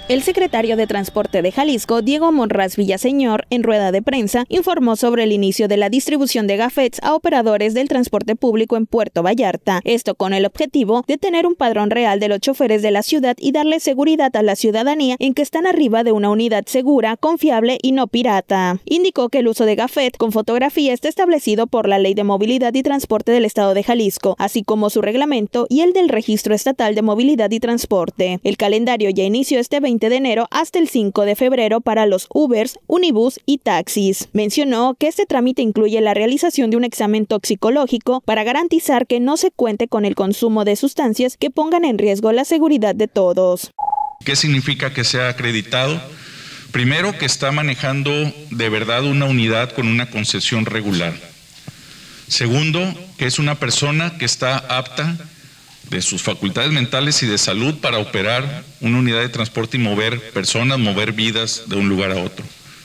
El secretario de Transporte de Jalisco, Diego Monraz Villaseñor, en rueda de prensa, informó sobre el inicio de la distribución de gafetes a operadores del transporte público en Puerto Vallarta. Esto con el objetivo de tener un padrón real de los choferes de la ciudad y darle seguridad a la ciudadanía en que están arriba de una unidad segura, confiable y no pirata. Indicó que el uso de gafet con fotografía está establecido por la Ley de Movilidad y Transporte del Estado de Jalisco, así como su reglamento y el del Registro Estatal de Movilidad y Transporte. El calendario ya inició este 20 de enero hasta el 5 de febrero para los Ubers, Unibús y taxis. Mencionó que este trámite incluye la realización de un examen toxicológico para garantizar que no se cuente con el consumo de sustancias que pongan en riesgo la seguridad de todos. ¿Qué significa que sea acreditado? Primero, que está manejando de verdad una unidad con una concesión regular. Segundo, que es una persona que está apta de sus facultades mentales y de salud para operar una unidad de transporte y mover personas, mover vidas de un lugar a otro.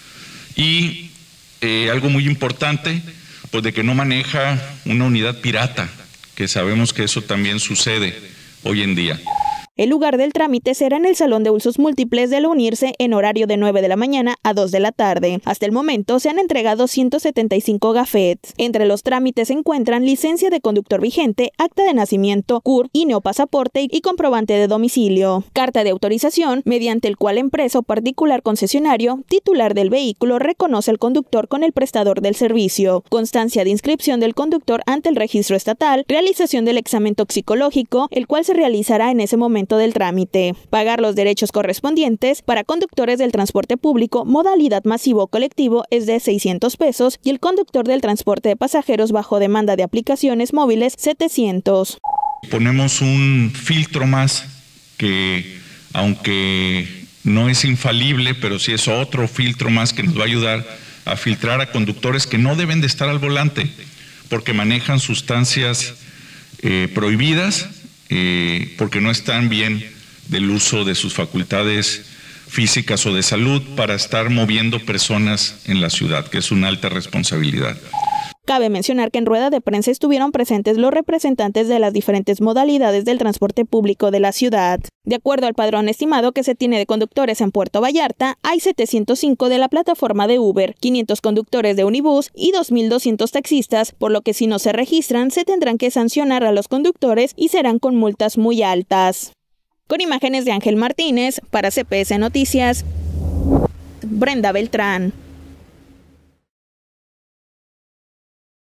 Y algo muy importante, pues de que no maneja una unidad pirata, que sabemos que eso también sucede hoy en día. El lugar del trámite será en el Salón de Usos Múltiples de la Unirse en horario de 9 de la mañana a 2 de la tarde. Hasta el momento se han entregado 175 gafetes. Entre los trámites se encuentran licencia de conductor vigente, acta de nacimiento, CURP, INE pasaporte y comprobante de domicilio. Carta de autorización, mediante el cual empresa o particular concesionario, titular del vehículo, reconoce al conductor con el prestador del servicio. Constancia de inscripción del conductor ante el registro estatal, realización del examen toxicológico, el cual se realizará en ese momento del trámite. Pagar los derechos correspondientes para conductores del transporte público modalidad masivo o colectivo es de 600 pesos y el conductor del transporte de pasajeros bajo demanda de aplicaciones móviles 700. Ponemos un filtro más que, aunque no es infalible, pero sí es otro filtro más que nos va a ayudar a filtrar a conductores que no deben de estar al volante porque manejan sustancias prohibidas, porque no están bien del uso de sus facultades físicas o de salud para estar moviendo personas en la ciudad, que es una alta responsabilidad. Cabe mencionar que en rueda de prensa estuvieron presentes los representantes de las diferentes modalidades del transporte público de la ciudad. De acuerdo al padrón estimado que se tiene de conductores en Puerto Vallarta, hay 705 de la plataforma de Uber, 500 conductores de Unibús y 2.200 taxistas, por lo que si no se registran se tendrán que sancionar a los conductores y serán con multas muy altas. Con imágenes de Ángel Martínez, para CPS Noticias, Brenda Beltrán.